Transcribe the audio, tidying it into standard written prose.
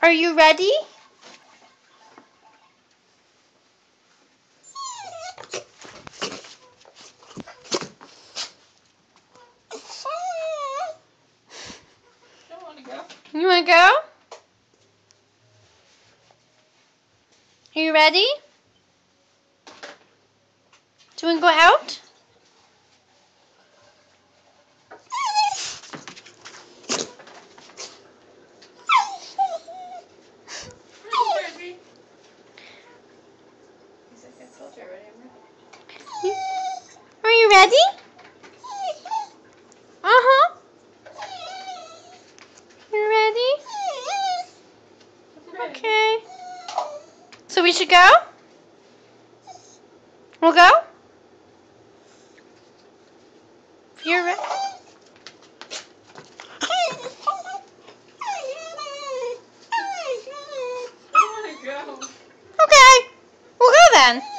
Are you ready? Don't want to go. You want to go? Are you ready? Do you want to go out? Are you ready? Uh-huh. You ready? Okay. So we should go? We'll go? You're ready? I don't want to go. Okay. We'll go then.